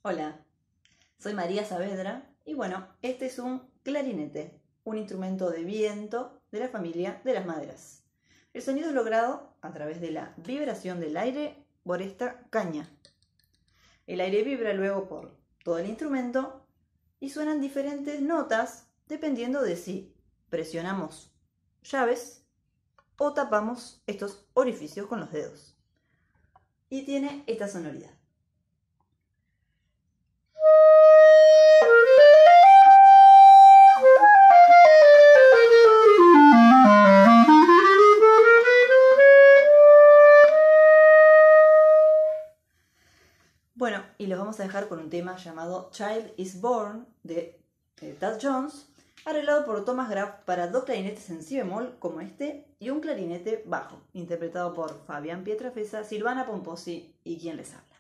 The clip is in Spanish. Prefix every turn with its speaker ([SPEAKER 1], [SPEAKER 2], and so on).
[SPEAKER 1] Hola, soy María Saavedra y bueno, este es un clarinete, un instrumento de viento de la familia de las maderas. El sonido es logrado a través de la vibración del aire por esta caña. El aire vibra luego por todo el instrumento y suenan diferentes notas dependiendo de si presionamos llaves o tapamos estos orificios con los dedos. Y tiene esta sonoridad. Bueno, y los vamos a dejar con un tema llamado Child is Born de Thad Jones, arreglado por Thomas Graf para dos clarinetes en si bemol como este y un clarinete bajo, interpretado por Fabián Pietrafesa, Silvana Pomposi y quien les habla.